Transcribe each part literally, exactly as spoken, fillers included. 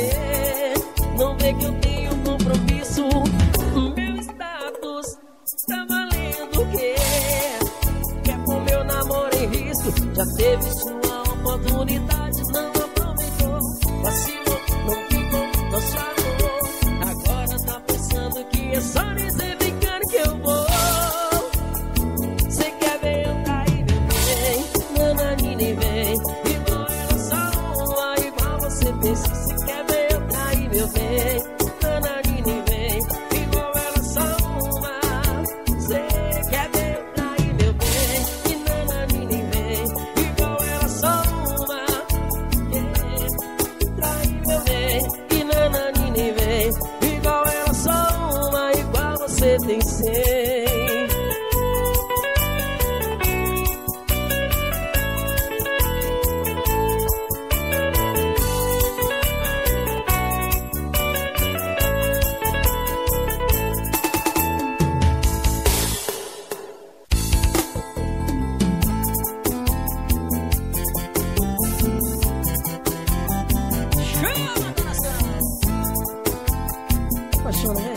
você. Não vê que eu tenho compromisso. Meu status tá valendo o quê? Quer pôr meu namoro em risco? Já teve sua oportunidade, não aproveitou. Vacilou, não ficou, não chagou. Agora tá pensando que é só dizer brincando que eu vou. Cê quer ver eu cair, meu bem? Nananine vem. Igual ela só uma, igual você pensa. Cê quer ver eu cair, meu bem? Nananine vem. Igual ela só uma. Cê quer ver eu cair, meu bem? E nananine vem. Igual ela só uma. Yeah. Trair, meu bem. E nananine vem. Igual ela só uma, igual você tem cem. Apaixona, né?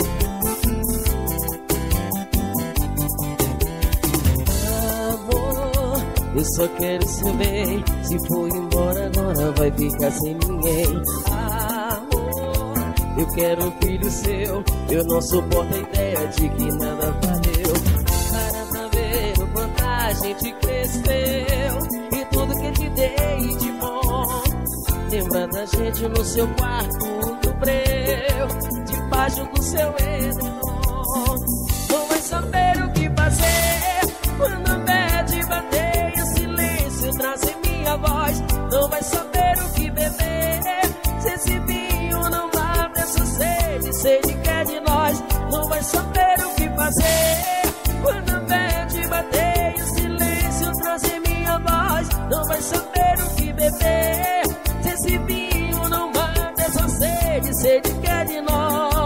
Amor, eu só quero seu bem. Se for embora agora vai ficar sem ninguém. Amor, eu quero um filho seu. Eu não suporto a ideia de que nada valeu. Para pra ver o quanto a gente cresceu e tudo que eu te dei de bom. Lembra da gente no seu quarto do breu, debaixo do seu edredom. Não vai saber o que fazer quando a bad bater e o silêncio traz em minha voz. Não vai saber o que beber se esse vinho não mata essa sede, sede que é de nós. Não vai saber o que fazer quando a bad bater e o silêncio traz em minha voz. Não vai saber o que beber se esse vinho não mata essa sede, sede que é de nós.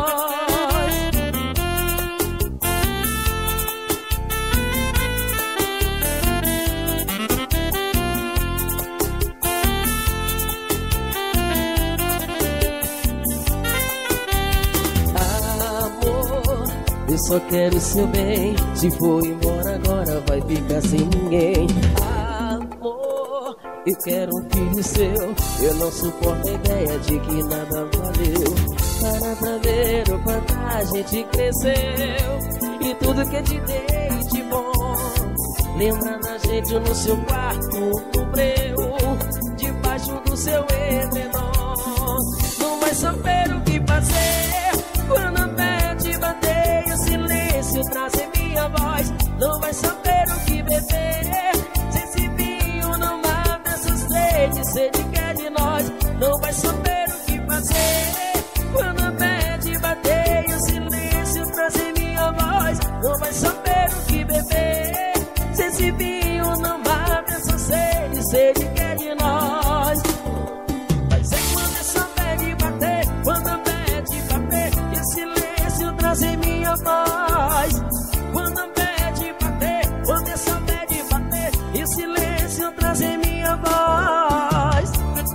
Amor, eu só quero seu bem. Se for embora agora vai ficar sem ninguém. Amor, eu quero um filho seu. Eu não suporto a ideia de que nada valeu. Para pra ver o quanto a gente cresceu e tudo que eu te dei de bom. Lembra da gente no seu quarto no breu, debaixo do seu edredom. Não vai saber o que fazer quando a bad bater e o silêncio traz em minha voz. Não vai saber o que beber se esse vinho não mata essa sede, sede que é de nós. Não vai saber o que fazer quando a bad bater e o silêncio traz em minha voz. Não vai saber o que beber se esse vinho não mata essa sede, sede que é de nós. Vai ser quando essa bad bater, quando a bad bater e o silêncio traz em minha voz. Quando a bad bater, quando essa bad bater e o silêncio traz em minha voz.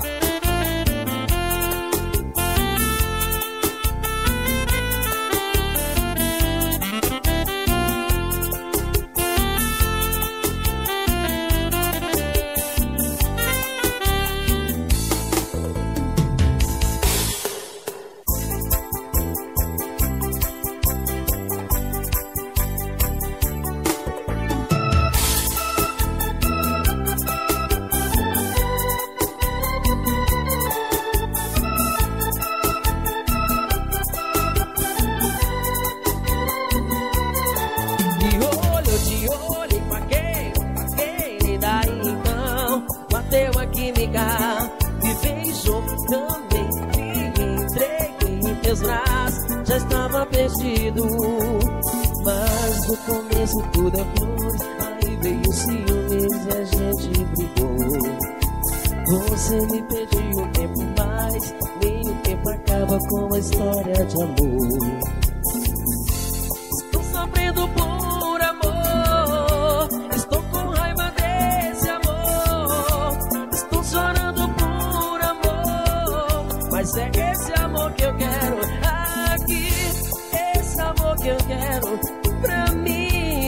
Me beijou também, me entreguei em teus braços. Já estava perdido, mas no começo tudo é flores. Aí veio o ciúmes e a gente brigou. Você me pediu um tempo mais, nem o tempo acaba com a história de amor. Estou sofrendo por amor, estou com raiva desse amor. Estou chorando por amor, mas é esse amor amor que eu quero aqui, esse amor que eu quero pra mim.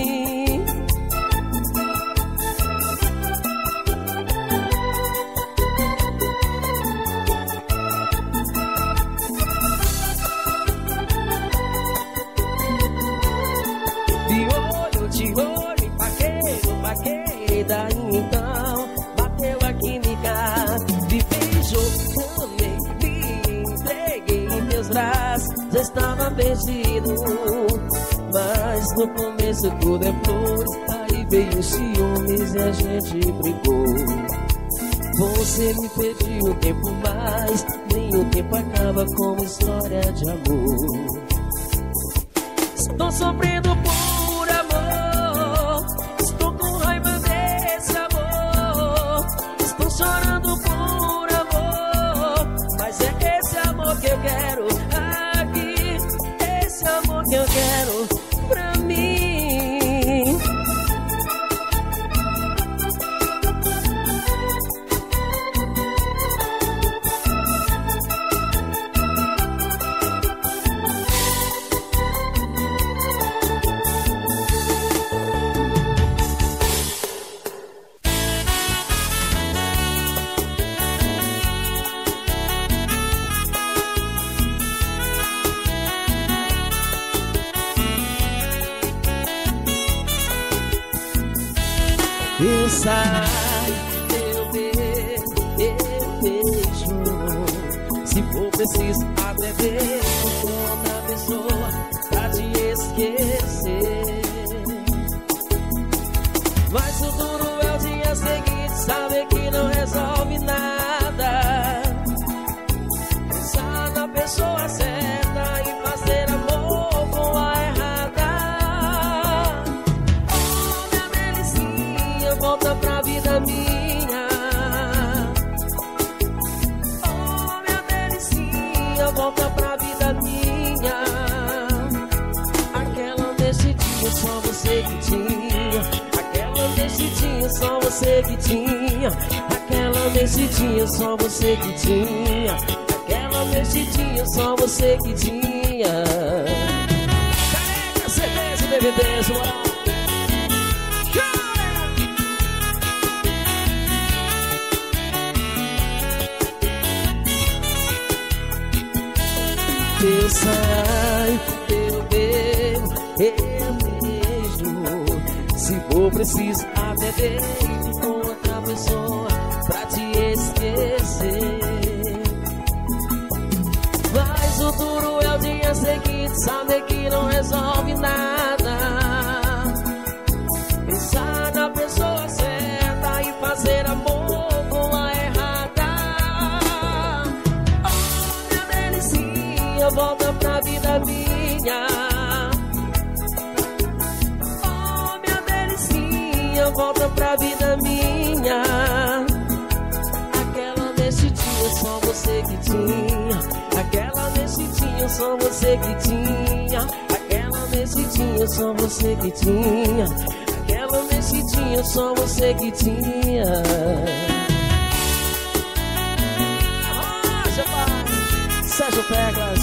De olho, empaquei, empaquei, daí então bateu a química. Me beijou, também me entreguei em teus braços, já estava perdido. Mas no começo tudo é flores, aí veio os ciúmes e a gente brigou. Você me pediu um tempo mais, nem o tempo acaba com uma história de amor. Estou sofrendo por chorando por amor, mas é esse amor que eu quero aqui, esse amor que eu quero pra mim. Eu saio, eu beijo, eu beijo. Se for preciso até beijo com outra pessoa pra te esquecer. Mas o duro é o dia seguinte, saber que não resolve nada. Pensar na pessoa certa e fazer amor com a errada. Volta pra vida minha, oh minha delicinha, volta pra vida minha. Aquela mexidinha só você que tinha, aquela mexidinha só você que tinha, aquela mexidinha só você que tinha, aquela mexidinha só você que tinha. Carrega C Ds e D V Ds, moral. Eu saio, eu bebo, eu beijo. Se for preciso até beijo com outra pessoa pra te esquecer. Mas o duro é o dia seguinte, saber que não resolve nada. Pensar na pessoa certa e fazer amor com a errada. Oh, minha delicinha, volta pra vida minha. Oh, minha delicinha, volta pra vida minha. Aquela mexidinha só você que tinha, aquela mexidinha só você que tinha, aquela mexidinha só você que tinha, aquela mexidinha só você que tinha. Rocha, pai, Sérgio Pega.